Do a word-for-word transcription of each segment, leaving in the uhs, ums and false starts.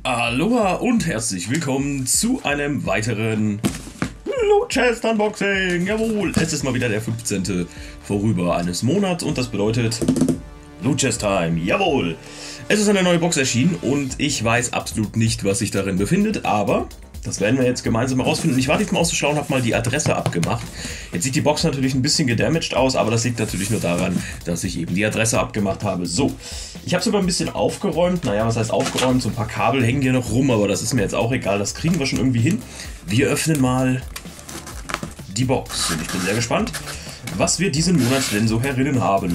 Aloha und herzlich willkommen zu einem weiteren Loot Chest Unboxing. Jawohl, es ist mal wieder der fünfzehnte vorüber eines Monats und das bedeutet Loot Chest Time. Jawohl, es ist eine neue Box erschienen und ich weiß absolut nicht, was sich darin befindet, aber das werden wir jetzt gemeinsam herausfinden. Ich war diesmal auszuschlauen, habe mal die Adresse abgemacht. Jetzt sieht die Box natürlich ein bisschen gedamaged aus, aber das liegt natürlich nur daran, dass ich eben die Adresse abgemacht habe. So, ich habe sogar ein bisschen aufgeräumt. Naja, was heißt aufgeräumt? So ein paar Kabel hängen hier noch rum, aber das ist mir jetzt auch egal. Das kriegen wir schon irgendwie hin. Wir öffnen mal die Box und ich bin sehr gespannt, was wir diesen Monat denn so herinnen haben.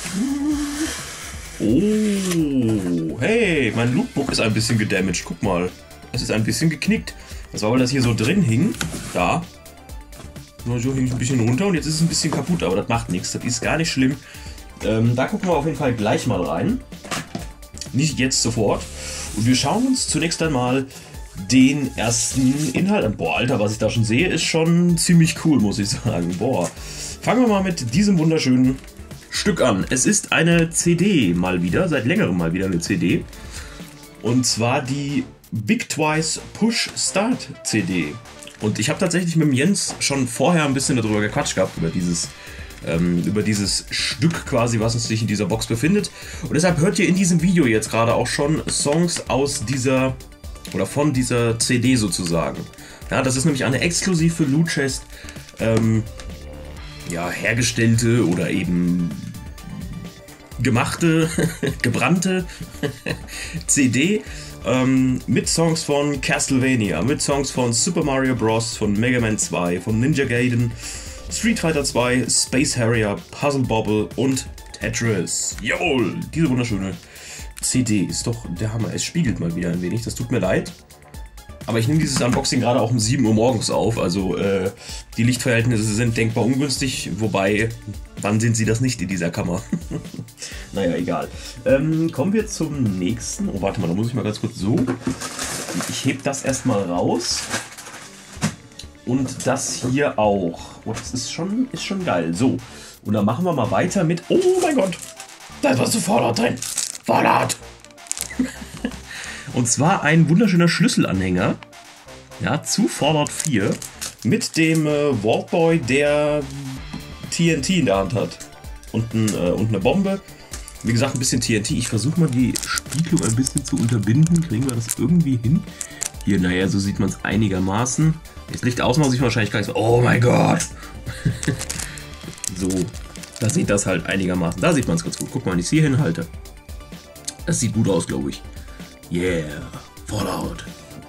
Oh, hey, mein Lootbook ist ein bisschen gedamaged. Guck mal, es ist ein bisschen geknickt. Das war, weil das hier so drin hing. Da. So hing es ein bisschen runter und jetzt ist es ein bisschen kaputt, aber das macht nichts. Das ist gar nicht schlimm. Ähm, da gucken wir auf jeden Fall gleich mal rein. Nicht jetzt sofort. Und wir schauen uns zunächst einmal den ersten Inhalt an. Boah, Alter, was ich da schon sehe, ist schon ziemlich cool, muss ich sagen. Boah. Fangen wir mal mit diesem wunderschönen Stück an. Es ist eine C D mal wieder, seit längerem mal wieder eine C D. Und zwar die Big Twice Push Start C D. Und ich habe tatsächlich mit dem Jens schon vorher ein bisschen darüber gequatscht gehabt, über dieses, ähm, über dieses Stück quasi, was sich in dieser Box befindet. Und deshalb hört ihr in diesem Video jetzt gerade auch schon Songs aus dieser, oder von dieser C D sozusagen. Ja, das ist nämlich eine exklusiv für Loot Chest ähm, ja, hergestellte oder eben gemachte, gebrannte C D. Ähm, mit Songs von Castlevania, mit Songs von Super Mario Bros., von Mega Man zwei, von Ninja Gaiden, Street Fighter zwei, Space Harrier, Puzzle Bobble und Tetris. Jawohl, diese wunderschöne C D ist doch der Hammer. Es spiegelt mal wieder ein wenig, das tut mir leid. Aber ich nehme dieses Unboxing gerade auch um sieben Uhr morgens auf, also äh, die Lichtverhältnisse sind denkbar ungünstig, wobei, wann sind sie das nicht in dieser Kammer? Naja, egal. Ähm, kommen wir zum nächsten. Oh, warte mal, da muss ich mal ganz kurz so. Ich hebe das erstmal raus. Und das hier auch. Oh, das ist schon, ist schon geil. So, und dann machen wir mal weiter mit... Oh mein Gott, da ist was zu Fallout drin. Fallout! Und zwar ein wunderschöner Schlüsselanhänger, ja, zu Fallout vier mit dem äh, Vault Boy, der T N T in der Hand hat und, ein, äh, und eine Bombe. Wie gesagt, ein bisschen T N T. Ich versuche mal die Spiegelung ein bisschen zu unterbinden. Kriegen wir das irgendwie hin? Hier, naja, so sieht man es einigermaßen. Das Licht ausmachen sieht man wahrscheinlich gar nicht so. Oh mein Gott! So, da sieht das halt einigermaßen. Da sieht man es ganz gut. Guck mal, wenn ich es hier hinhalte. Das sieht gut aus, glaube ich. Yeah, Fallout.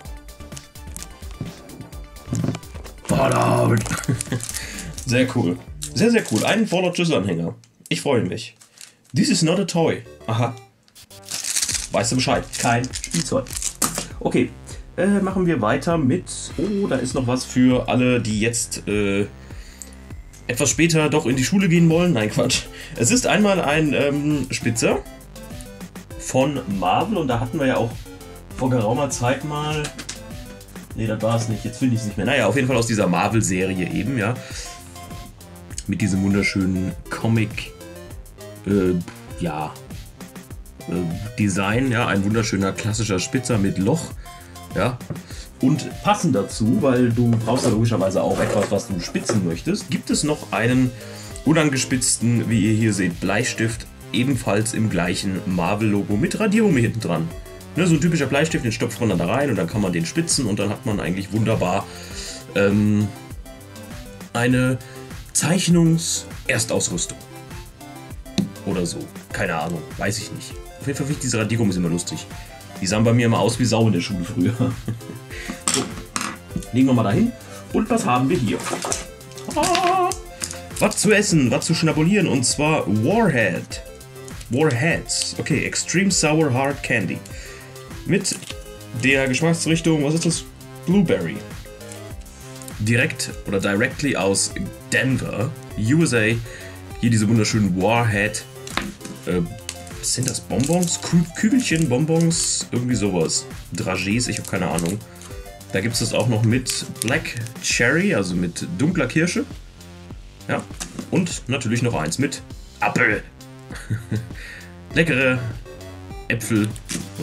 Fallout. Sehr cool. Sehr, sehr cool. Ein Fallout-Schlüsselanhänger. Ich freue mich. This is not a toy. Aha. Weißt du Bescheid? Kein Spielzeug. Okay, äh, machen wir weiter mit... Oh, da ist noch was für alle, die jetzt äh, etwas später doch in die Schule gehen wollen. Nein, Quatsch. Es ist einmal ein ähm, Spitzer von Marvel und da hatten wir ja auch vor geraumer Zeit mal... Ne, das war es nicht. Jetzt finde ich es nicht mehr. Naja, auf jeden Fall aus dieser Marvel-Serie eben, ja. Mit diesem wunderschönen Comic... Äh, ja, äh, Design, ja, ein wunderschöner klassischer Spitzer mit Loch, ja, und passend dazu, weil du brauchst ja logischerweise auch etwas, was du spitzen möchtest, gibt es noch einen unangespitzten, wie ihr hier seht, Bleistift, ebenfalls im gleichen Marvel-Logo mit Radiergummi hinten dran. Ne, so ein typischer Bleistift, den stopft man dann da rein und dann kann man den spitzen und dann hat man eigentlich wunderbar ähm, eine Zeichnungs-Erstausrüstung. Oder so. Keine Ahnung. Weiß ich nicht. Auf jeden Fall finde ich diese Radiergummis immer lustig. Die sahen bei mir immer aus wie Sau in der Schule früher. So. Legen wir mal dahin. Und was haben wir hier? Ah, was zu essen, was zu schnabulieren. Und zwar Warhead. Warheads. Okay, Extreme Sour Hard Candy. Mit der Geschmacksrichtung, was ist das? Blueberry. Direkt oder directly aus Denver, U S A. Hier diese wunderschönen Warhead. Äh, was sind das? Bonbons? Kü Kügelchen, Bonbons, irgendwie sowas. Dragés, ich habe keine Ahnung. Da gibt es das auch noch mit Black Cherry, also mit dunkler Kirsche. Ja. Und natürlich noch eins mit Apfel. Leckere Äpfel und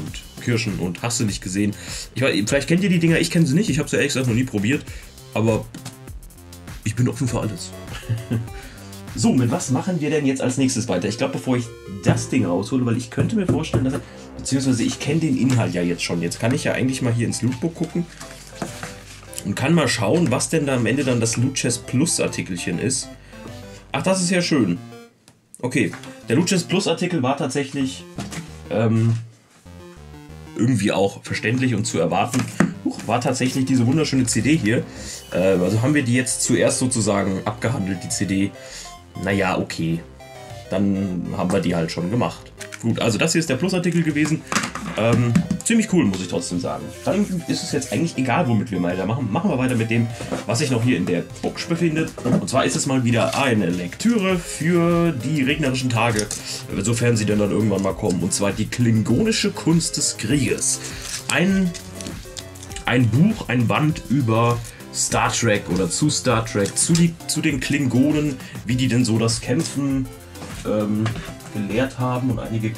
Kirschen und hast du nicht gesehen. Ich weiß, vielleicht kennt ihr die Dinger, ich kenne sie nicht, ich habe sie ehrlich gesagt noch nie probiert, aber ich bin offen für alles. So, mit was machen wir denn jetzt als nächstes weiter? Ich glaube, bevor ich das Ding raushole, weil ich könnte mir vorstellen, dass er, beziehungsweise ich kenne den Inhalt ja jetzt schon. Jetzt kann ich ja eigentlich mal hier ins Lootbook gucken und kann mal schauen, was denn da am Ende dann das Loot Chest Plus Artikelchen ist. Ach, das ist ja schön. Okay, der Loot Chest Plus Artikel war tatsächlich ähm, irgendwie auch verständlich und zu erwarten. Huch, war tatsächlich diese wunderschöne C D hier. Äh, also haben wir die jetzt zuerst sozusagen abgehandelt, die C D. Naja, okay. Dann haben wir die halt schon gemacht. Gut, also das hier ist der Plus-Artikel gewesen. Ähm, ziemlich cool, muss ich trotzdem sagen. Dann ist es jetzt eigentlich egal, womit wir weitermachen. Machen wir weiter mit dem, was sich noch hier in der Box befindet. Und zwar ist es mal wieder eine Lektüre für die regnerischen Tage, sofern sie denn dann irgendwann mal kommen. Und zwar die klingonische Kunst des Krieges. Ein, ein Buch, ein Band über Star Trek oder zu Star Trek, zu, die, zu den Klingonen, wie die denn so das Kämpfen ähm, gelehrt haben und einige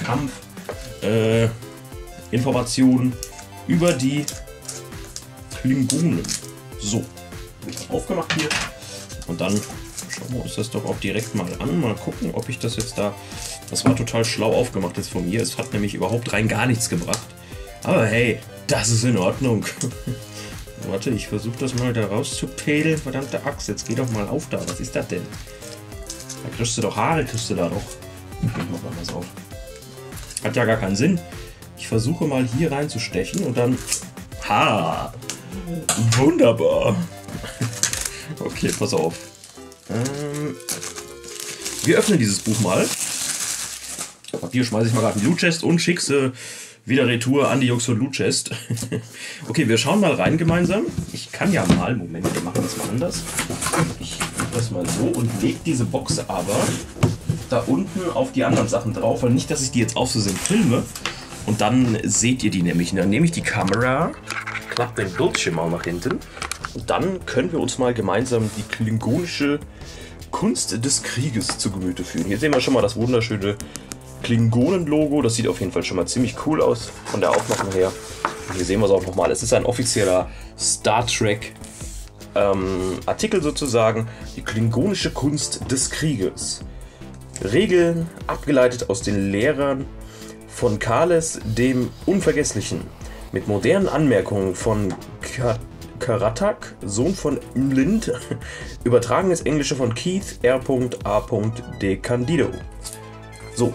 Kampfinformationen äh, über die Klingonen. So, aufgemacht hier und dann schauen wir uns das doch auch direkt mal an, mal gucken, ob ich das jetzt da, das war total schlau aufgemacht jetzt von mir, es hat nämlich überhaupt rein gar nichts gebracht, aber hey, das ist in Ordnung. Warte, ich versuche das mal da rauszupedeln. Verdammte Axt, jetzt geh doch mal auf da. Was ist das denn? Da kriegst du doch Haare, kriegst du da doch. Ich mach mal was auf. Hat ja gar keinen Sinn. Ich versuche mal hier reinzustechen und dann... Ha! Wunderbar! Okay, pass auf. Ähm, wir öffnen dieses Buch mal. Papier schmeiße ich mal gerade in die Loot Chest und schicke sie wieder Retour an die Jungs von Loot Chest. Okay, wir schauen mal rein gemeinsam. Ich kann ja mal, Moment, wir machen das mal anders. Ich mache das mal so und lege diese Box aber da unten auf die anderen Sachen drauf, weil nicht, dass ich die jetzt auf so sind filme. Und dann seht ihr die nämlich. Dann nehme ich die Kamera, klappe den Bildschirm mal nach hinten und dann können wir uns mal gemeinsam die klingonische Kunst des Krieges zu Gemüte führen. Hier sehen wir schon mal das wunderschöne Klingonen-Logo, das sieht auf jeden Fall schon mal ziemlich cool aus von der Aufmachung her. Und hier sehen wir es auch nochmal. Es ist ein offizieller Star Trek ähm, Artikel sozusagen. Die klingonische Kunst des Krieges. Regeln abgeleitet aus den Lehrern von Kales dem Unvergesslichen. Mit modernen Anmerkungen von Ka Karatak, Sohn von Mlind. Übertragenes Englische von Keith R A De Candido. So.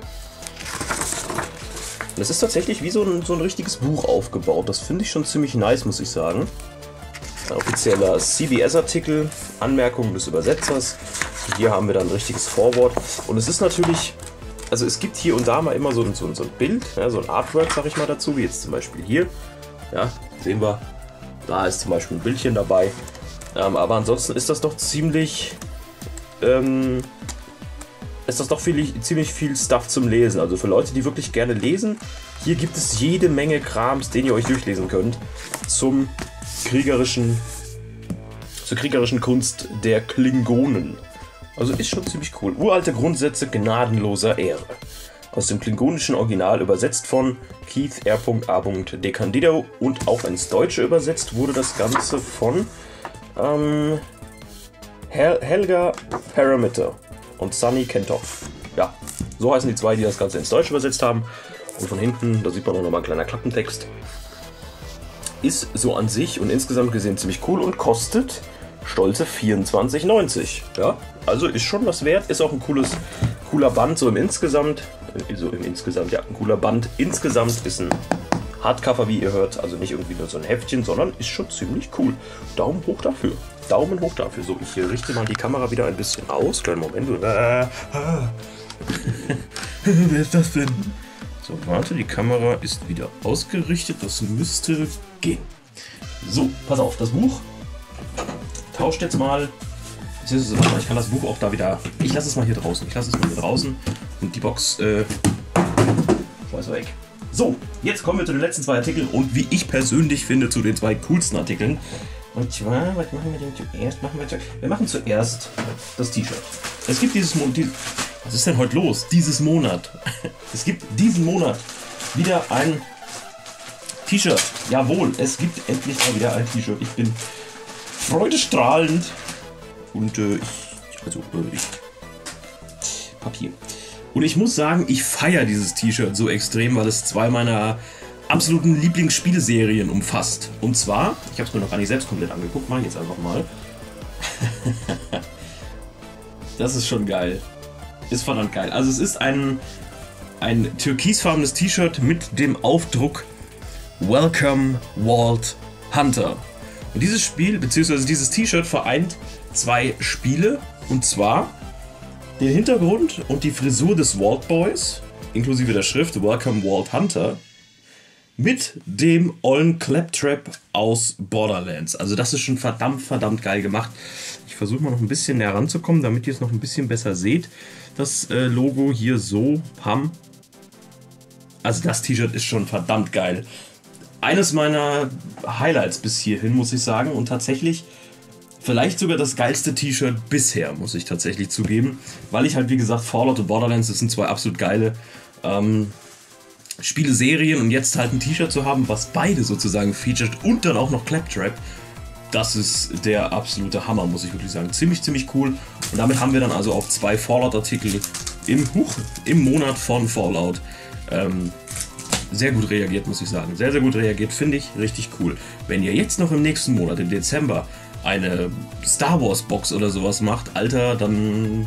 Das ist tatsächlich wie so ein, so ein richtiges Buch aufgebaut. Das finde ich schon ziemlich nice, muss ich sagen. Ein offizieller C B S-Artikel, Anmerkungen des Übersetzers. Hier haben wir dann ein richtiges Vorwort. Und es ist natürlich, also es gibt hier und da mal immer so ein, so ein, so ein Bild, ja, so ein Artwork, sag ich mal dazu, wie jetzt zum Beispiel hier. Ja, sehen wir, da ist zum Beispiel ein Bildchen dabei. Ähm, aber ansonsten ist das doch ziemlich... Ähm, ist das doch viel, ziemlich viel Stuff zum Lesen. Also für Leute, die wirklich gerne lesen, hier gibt es jede Menge Krams, den ihr euch durchlesen könnt zum kriegerischen, zur kriegerischen Kunst der Klingonen. Also ist schon ziemlich cool. Uralte Grundsätze gnadenloser Ehre. Aus dem klingonischen Original übersetzt von Keith R A De Candido und auch ins Deutsche übersetzt wurde das Ganze von ähm, Hel Helga Parameter und Sunny Kentoff. Ja, so heißen die zwei, die das Ganze ins Deutsche übersetzt haben. Und von hinten, da sieht man auch nochmal ein kleiner Klappentext. Ist so an sich und insgesamt gesehen ziemlich cool und kostet stolze vierundzwanzig neunzig. Ja, also ist schon was wert. Ist auch ein cooles, cooler Band, so im Insgesamt. So im Insgesamt, ja, ein cooler Band. Insgesamt ist ein Hardcover, wie ihr hört. Also nicht irgendwie nur so ein Heftchen, sondern ist schon ziemlich cool. Daumen hoch dafür. Daumen hoch dafür. So, ich richte mal die Kamera wieder ein bisschen aus. Kleinen Moment. Äh, Wer ist das denn? So, warte, die Kamera ist wieder ausgerichtet. Das müsste gehen. So, pass auf, das Buch tauscht jetzt mal. Ich kann das Buch auch da wieder. Ich lasse es mal hier draußen. Ich lasse es mal hier draußen. Und die Box äh, schmeiß weg. So, jetzt kommen wir zu den letzten zwei Artikeln und wie ich persönlich finde, zu den zwei coolsten Artikeln. Und zwar, was machen wir denn zuerst? Machen wir, zuerst? wir machen zuerst das T-Shirt. Es gibt dieses Monat. Was ist denn heute los? Dieses Monat. Es gibt diesen Monat wieder ein T-Shirt. Jawohl, es gibt endlich mal wieder ein T-Shirt. Ich bin freudestrahlend. Und äh, ich, also äh, ich, Papier. Und ich muss sagen, ich feiere dieses T-Shirt so extrem, weil es zwei meiner absoluten Lieblingsspieleserien umfasst. Und zwar, ich habe es mir noch gar nicht selbst komplett angeguckt, mache ich jetzt einfach mal. Das ist schon geil. Ist verdammt geil. Also es ist ein, ein türkisfarbenes T-Shirt mit dem Aufdruck Welcome Vault Hunter. Und dieses Spiel, beziehungsweise dieses T-Shirt vereint zwei Spiele. Und zwar den Hintergrund und die Frisur des Vault Boys, inklusive der Schrift Welcome Vault Hunter, mit dem ollen Claptrap aus Borderlands. Also das ist schon verdammt, verdammt geil gemacht. Ich versuche mal noch ein bisschen näher ranzukommen, damit ihr es noch ein bisschen besser seht. Das äh, Logo hier so, pam. Also das T-Shirt ist schon verdammt geil. Eines meiner Highlights bis hierhin, muss ich sagen. Und tatsächlich vielleicht sogar das geilste T-Shirt bisher, muss ich tatsächlich zugeben. Weil ich halt, wie gesagt, Fallout und Borderlands, das sind zwei absolut geile ähm, Spieleserien. Und jetzt halt ein T-Shirt zu haben, was beide sozusagen featured und dann auch noch Claptrap, das ist der absolute Hammer, muss ich wirklich sagen. Ziemlich, ziemlich cool. Und damit haben wir dann also auch zwei Fallout-Artikel im, Huch, im Monat von Fallout. Ähm, sehr gut reagiert, muss ich sagen. Sehr, sehr gut reagiert, finde ich richtig cool. Wenn ihr jetzt noch im nächsten Monat, im Dezember, eine Star Wars Box oder sowas macht, Alter, dann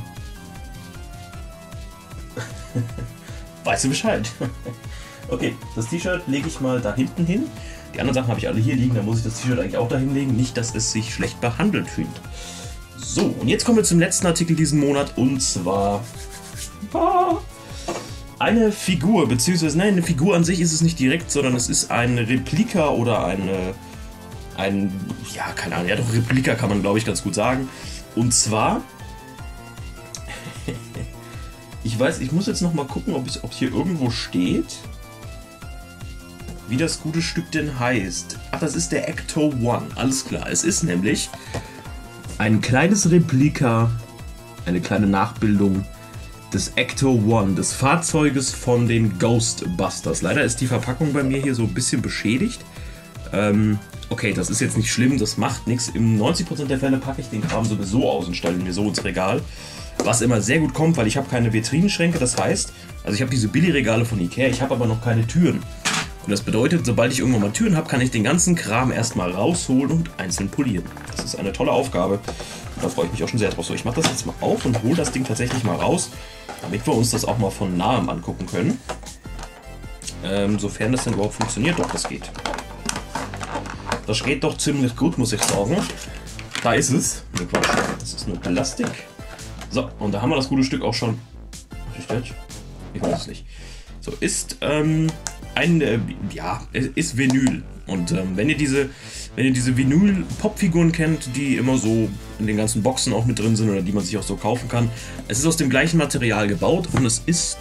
weißt du Bescheid. Okay, das T-Shirt lege ich mal da hinten hin. Die anderen Sachen habe ich alle hier liegen, da muss ich das T-Shirt eigentlich auch dahin legen. Nicht, dass es sich schlecht behandelt fühlt. So, und jetzt kommen wir zum letzten Artikel diesen Monat, und zwar eine Figur, beziehungsweise nein, eine Figur an sich ist es nicht direkt, sondern es ist ein Replika oder eine, ein, ja, keine Ahnung, ja doch, Replika kann man, glaube ich, ganz gut sagen. Und zwar, ich weiß, ich muss jetzt noch mal gucken, ob es hier irgendwo steht, wie das gute Stück denn heißt. Ach, das ist der Ecto One, alles klar. Es ist nämlich ein kleines Replika, eine kleine Nachbildung des Ecto One, des Fahrzeuges von den Ghostbusters. Leider ist die Verpackung bei mir hier so ein bisschen beschädigt. Ähm, okay, das ist jetzt nicht schlimm, das macht nichts. Im neunzig Prozent der Fälle packe ich den Kram sowieso aus und stelle ihn mir so ins Regal. Was immer sehr gut kommt, weil ich habe keine Vitrinenschränke, das heißt, also ich habe diese Billigregale von Ikea, ich habe aber noch keine Türen. Und das bedeutet, sobald ich irgendwann mal Türen habe, kann ich den ganzen Kram erstmal rausholen und einzeln polieren. Das ist eine tolle Aufgabe. Und da freue ich mich auch schon sehr drauf. So, ich mache das jetzt mal auf und hole das Ding tatsächlich mal raus, damit wir uns das auch mal von nahem angucken können. Ähm, sofern das denn überhaupt funktioniert. Doch, das geht. Das geht doch ziemlich gut, muss ich sagen. Da ist es. Nee, Quatsch. Das ist nur Plastik. So, und da haben wir das gute Stück auch schon. Ich weiß es nicht. So, ist ähm, ein, äh, ja, ist Vinyl. Und ähm, wenn ihr diese, wenn ihr diese Vinyl-Pop-Figuren kennt, die immer so in den ganzen Boxen auch mit drin sind oder die man sich auch so kaufen kann, es ist aus dem gleichen Material gebaut und es ist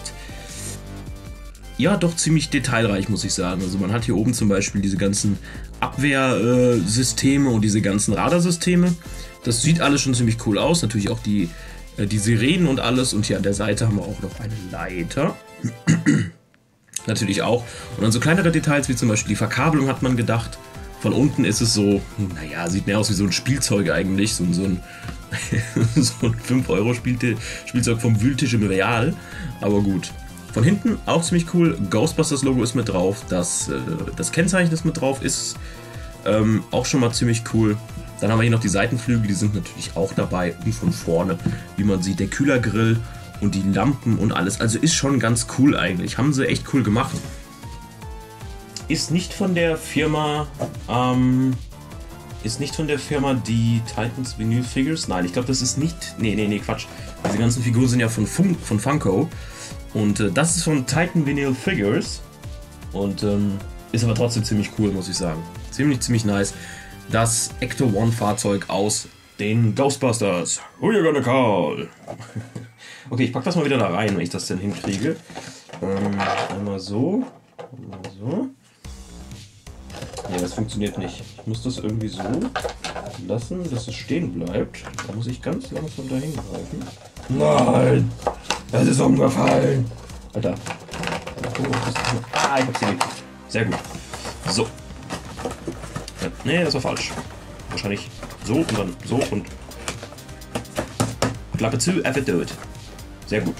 ja doch ziemlich detailreich, muss ich sagen. Also man hat hier oben zum Beispiel diese ganzen Abwehrsysteme und diese ganzen Radarsysteme. Das sieht alles schon ziemlich cool aus. Natürlich auch die, äh, die Sirenen und alles. Und hier an der Seite haben wir auch noch eine Leiter. Natürlich auch. Und dann so kleinere Details wie zum Beispiel die Verkabelung hat man gedacht. Von unten ist es so, naja, sieht mehr aus wie so ein Spielzeug eigentlich. So, so ein, so ein fünf Euro Spielzeug vom Wühltisch im Real. Aber gut. Von hinten auch ziemlich cool. Ghostbusters Logo ist mit drauf. Das, äh, das Kennzeichen ist mit drauf. Ist ähm, auch schon mal ziemlich cool. Dann haben wir hier noch die Seitenflügel. Die sind natürlich auch dabei. Und von vorne, wie man sieht, der Kühlergrill und die Lampen und alles. Also ist schon ganz cool eigentlich. Haben sie echt cool gemacht. Ist nicht von der Firma, ähm, ist nicht von der Firma die Titans Vinyl Figures. Nein, ich glaube, das ist nicht, nee, nee, nee, Quatsch. Diese ganzen Figuren sind ja von, Fun von Funko. Und äh, das ist von Titan Vinyl Figures. Und ähm, ist aber trotzdem ziemlich cool, muss ich sagen. Ziemlich, ziemlich nice. Das Ecto One Fahrzeug aus den Ghostbusters. Who you gonna call? Okay, ich pack das mal wieder da rein, wenn ich das denn hinkriege. Ähm, einmal so. Einmal so. Ja, das funktioniert nicht. Ich muss das irgendwie so lassen, dass es stehen bleibt. Da muss ich ganz langsam dahin greifen. Nein! Das ist umgefallen! Alter. Ah, ich hab's hier gekriegt. Sehr gut. So. Ja, nee, das war falsch. Wahrscheinlich so und dann so und Klappe zu, einfach tot. Sehr gut.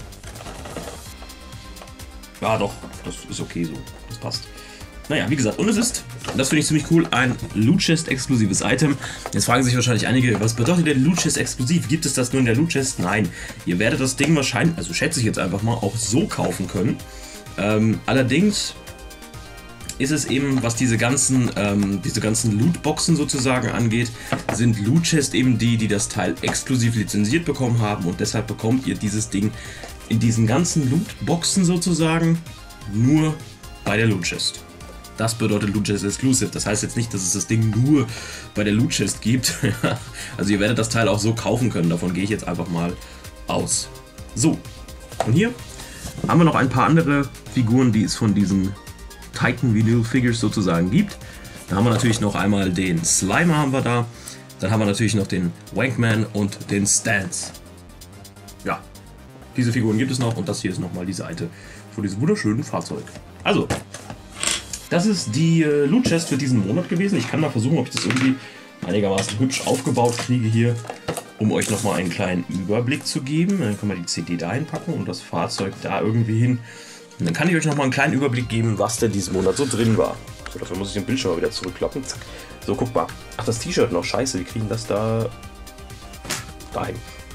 Ja doch, das ist okay so. Das passt. Naja, wie gesagt, und es ist, das finde ich ziemlich cool, ein Loot Chest exklusives Item. Jetzt fragen sich wahrscheinlich einige, was bedeutet denn Loot Chest exklusiv? Gibt es das nur in der Loot Chest? Nein. Ihr werdet das Ding wahrscheinlich, also schätze ich jetzt einfach mal, auch so kaufen können. Ähm, allerdings ist es eben, was diese ganzen, ähm, diese ganzen Lootboxen sozusagen angeht, sind Loot Chest eben die, die das Teil exklusiv lizenziert bekommen haben und deshalb bekommt ihr dieses Ding in diesen ganzen Lootboxen sozusagen nur bei der Loot Chest. Das bedeutet Loot Chest Exclusive. Das heißt jetzt nicht, dass es das Ding nur bei der Loot Chest gibt. Also ihr werdet das Teil auch so kaufen können. Davon gehe ich jetzt einfach mal aus. So, und hier haben wir noch ein paar andere Figuren, die es von diesen Titan Vinyl Figures sozusagen gibt. Da haben wir natürlich noch einmal den Slimer haben wir da. Dann haben wir natürlich noch den Wankman und den Stance. Ja, diese Figuren gibt es noch und das hier ist nochmal die Seite von diesem wunderschönen Fahrzeug. Also, das ist die äh, Loot Chest für diesen Monat gewesen. Ich kann mal versuchen, ob ich das irgendwie einigermaßen hübsch aufgebaut kriege hier, um euch nochmal einen kleinen Überblick zu geben. Dann können wir die C D da hinpacken und das Fahrzeug da irgendwie hin. Und dann kann ich euch nochmal einen kleinen Überblick geben, was denn diesen Monat so drin war. So, dafür muss ich den Bildschirm wieder zurückklappen. Zack. So, guck mal. Ach, das T-Shirt noch. Scheiße, wir kriegen das da dahin.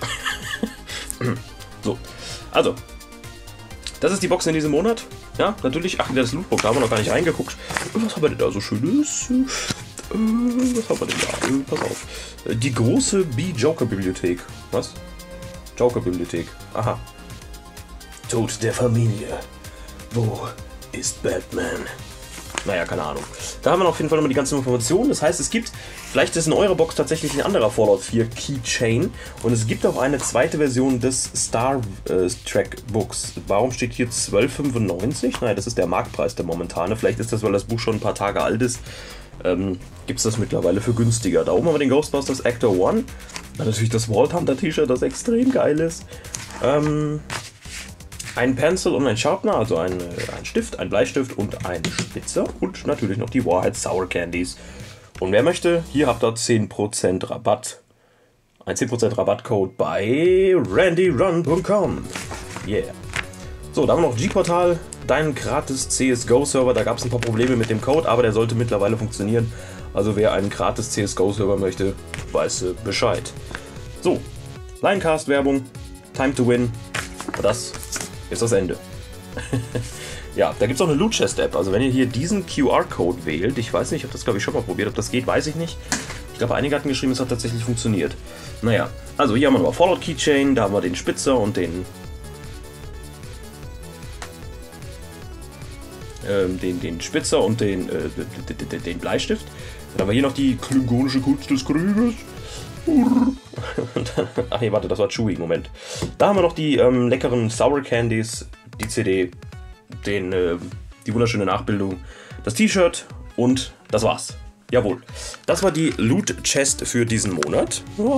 So, also, das ist die Box in diesem Monat. Ja, natürlich. Ach, das Lootbook, da haben wir noch gar nicht reingeguckt. Was haben wir denn da so Schönes? Äh, was haben wir denn da? Äh, pass auf. Die große B-Joker-Bibliothek. Was? Joker-Bibliothek. Aha. Tod der Familie. Wo ist Batman? Naja, keine Ahnung. Da haben wir auf jeden Fall nochmal die ganzen Informationen. Das heißt, es gibt, vielleicht ist in eurer Box tatsächlich ein anderer Fallout vier Keychain. Und es gibt auch eine zweite Version des Star äh, Trek Books. Warum steht hier zwölf fünfundneunzig? Naja, das ist der Marktpreis, der momentane. Vielleicht ist das, weil das Buch schon ein paar Tage alt ist. Ähm, gibt es das mittlerweile für günstiger. Da oben haben wir den Ghostbusters Actor One. Dann natürlich das Vault Hunter T-Shirt, das extrem geil ist. Ähm... Ein Pencil und ein Sharpener, also ein, ein Stift, ein Bleistift und ein Spitzer und natürlich noch die Warhead Sour Candies. Und wer möchte, hier habt ihr zehn Prozent Rabatt. Ein zehn Prozent Rabattcode bei randy run punkt com. Yeah. So, da haben wir noch G-Portal, deinen gratis C S G O-Server. Da gab es ein paar Probleme mit dem Code, aber der sollte mittlerweile funktionieren. Also wer einen gratis C S G O-Server möchte, weiß Bescheid. So, Linecast-Werbung, Time to Win. Und das ist das Ende. Ja, da gibt es auch eine Loot Chest App. Also wenn ihr hier diesen Q R-Code wählt, ich weiß nicht, ich habe das glaube ich schon mal probiert, ob das geht, weiß ich nicht. Ich glaube, einige hatten geschrieben, es hat tatsächlich funktioniert. Naja, also hier haben wir nochmal Fallout Keychain, da haben wir den Spitzer und den, ähm, den, den Spitzer und den, äh, den Bleistift. Dann haben wir hier noch die klingonische Kunst des Krieges. Ach nee, warte, das war Chewie, Moment. Da haben wir noch die ähm, leckeren Sour Candies, die C D, den, äh, die wunderschöne Nachbildung, das T-Shirt und das war's. Jawohl. Das war die Loot Chest für diesen Monat.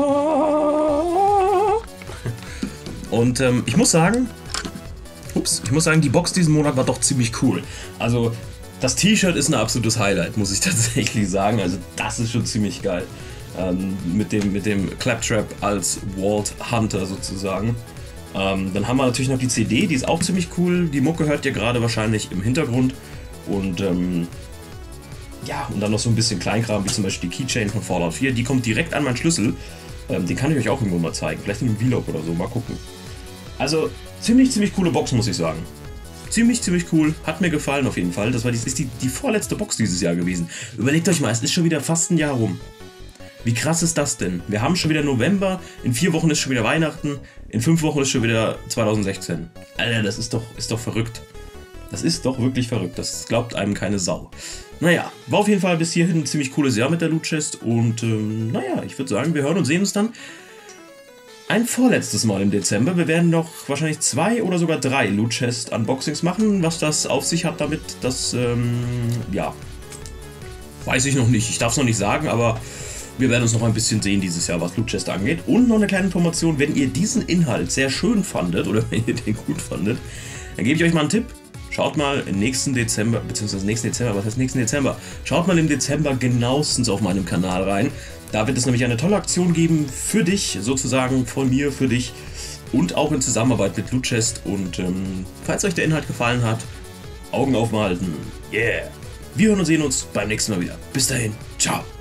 Und ähm, ich muss sagen, ups, ich muss sagen, die Box diesen Monat war doch ziemlich cool. Also das T-Shirt ist ein absolutes Highlight, muss ich tatsächlich sagen. Also das ist schon ziemlich geil. Ähm, mit dem, mit dem Claptrap als Vault Hunter sozusagen. Ähm, dann haben wir natürlich noch die C D, die ist auch ziemlich cool. Die Mucke hört ihr gerade wahrscheinlich im Hintergrund. Und ähm, ja, und dann noch so ein bisschen Kleinkram, wie zum Beispiel die Keychain von Fallout vier. Die kommt direkt an meinen Schlüssel. Ähm, den kann ich euch auch irgendwo mal zeigen. Vielleicht in einem Vlog oder so, mal gucken. Also ziemlich, ziemlich coole Box, muss ich sagen. Ziemlich, ziemlich cool. Hat mir gefallen auf jeden Fall. Das war die, ist die, die vorletzte Box dieses Jahr gewesen. Überlegt euch mal, es ist schon wieder fast ein Jahr rum. Wie krass ist das denn? Wir haben schon wieder November, in vier Wochen ist schon wieder Weihnachten, in fünf Wochen ist schon wieder zwanzig sechzehn. Alter, das ist doch, ist doch verrückt. Das ist doch wirklich verrückt, das glaubt einem keine Sau. Naja, war auf jeden Fall bis hierhin ein ziemlich cooles Jahr mit der Loot Chest und ähm, naja, ich würde sagen, wir hören und sehen uns dann ein vorletztes Mal im Dezember. Wir werden noch wahrscheinlich zwei oder sogar drei Loot Chest Unboxings machen. Was das auf sich hat damit, das, ähm, ja, weiß ich noch nicht. Ich darf es noch nicht sagen, aber wir werden uns noch ein bisschen sehen dieses Jahr, was Loot Chest angeht. Und noch eine kleine Information, wenn ihr diesen Inhalt sehr schön fandet oder wenn ihr den gut fandet, dann gebe ich euch mal einen Tipp. Schaut mal im nächsten Dezember, beziehungsweise nächsten Dezember, was heißt nächsten Dezember? Schaut mal im Dezember genauestens auf meinem Kanal rein. Da wird es nämlich eine tolle Aktion geben für dich, sozusagen von mir für dich und auch in Zusammenarbeit mit Lootchest. Und ähm, falls euch der Inhalt gefallen hat, Augen aufhalten. Yeah! Wir hören und sehen uns beim nächsten Mal wieder. Bis dahin, ciao!